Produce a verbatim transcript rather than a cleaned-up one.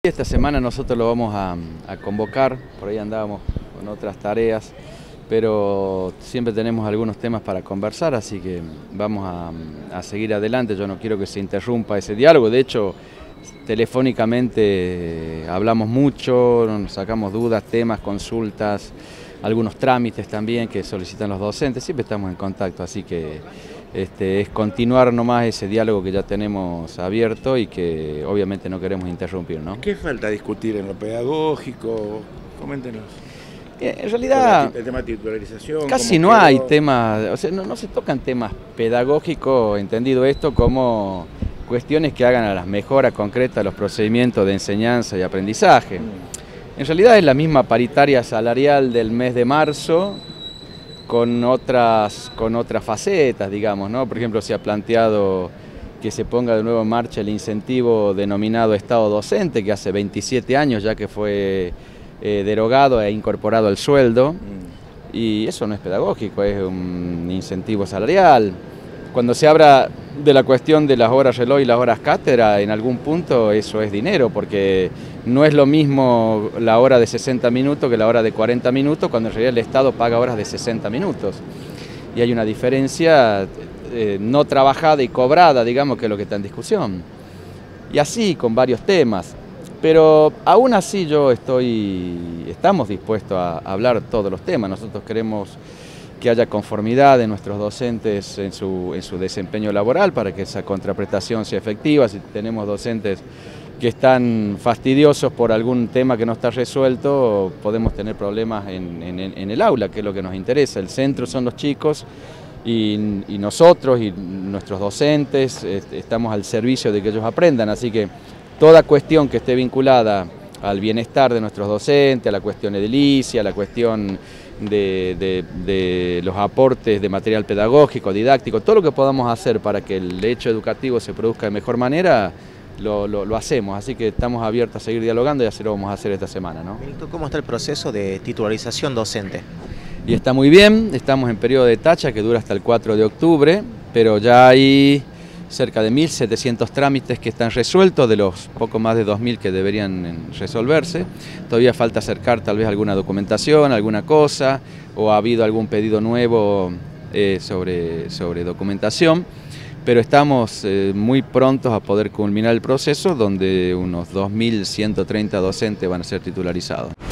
Esta semana nosotros lo vamos a, a convocar, por ahí andábamos con otras tareas, pero siempre tenemos algunos temas para conversar, así que vamos a, a seguir adelante. Yo no quiero que se interrumpa ese diálogo, de hecho telefónicamente hablamos mucho, nos sacamos dudas, temas, consultas, algunos trámites también que solicitan los docentes, siempre estamos en contacto, así que este, es continuar nomás ese diálogo que ya tenemos abierto y que obviamente no queremos interrumpir, ¿no? ¿Qué falta discutir en lo pedagógico? Coméntenos. En realidad, el tema de titularización, casi no hay temas, o sea, no, no se tocan temas pedagógicos, entendido esto como cuestiones que hagan a las mejoras concretas de los procedimientos de enseñanza y aprendizaje. En realidad es la misma paritaria salarial del mes de marzo con otras, con otras facetas, digamos, ¿no? Por ejemplo, se ha planteado que se ponga de nuevo en marcha el incentivo denominado Estado Docente, que hace veintisiete años ya que fue eh, derogado e incorporado al sueldo, y eso no es pedagógico, es un incentivo salarial. Cuando se habla de la cuestión de las horas reloj y las horas cátedra, en algún punto eso es dinero, porque no es lo mismo la hora de sesenta minutos que la hora de cuarenta minutos, cuando en realidad el Estado paga horas de sesenta minutos. Y hay una diferencia eh, no trabajada y cobrada, digamos, que es lo que está en discusión. Y así con varios temas. Pero aún así yo estoy, estamos dispuestos a hablar todos los temas. Nosotros queremos que haya conformidad de nuestros docentes en su, en su desempeño laboral para que esa contraprestación sea efectiva. Si tenemos docentes que están fastidiosos por algún tema que no está resuelto, podemos tener problemas en, en, en el aula, que es lo que nos interesa. El centro son los chicos y, y nosotros y nuestros docentes estamos al servicio de que ellos aprendan, así que toda cuestión que esté vinculada al bienestar de nuestros docentes, a la cuestión edilicia, a la cuestión de, de, de los aportes de material pedagógico, didáctico, todo lo que podamos hacer para que el hecho educativo se produzca de mejor manera, lo, lo, lo hacemos. Así que estamos abiertos a seguir dialogando y así lo vamos a hacer esta semana, ¿no? ¿Cómo está el proceso de titularización docente? Y está muy bien, estamos en periodo de tacha que dura hasta el cuatro de octubre, pero ya hay cerca de mil setecientos trámites que están resueltos, de los poco más de dos mil que deberían resolverse. Todavía falta acercar tal vez alguna documentación, alguna cosa, o ha habido algún pedido nuevo eh, sobre, sobre documentación, pero estamos eh, muy prontos a poder culminar el proceso donde unos dos mil ciento treinta docentes van a ser titularizados.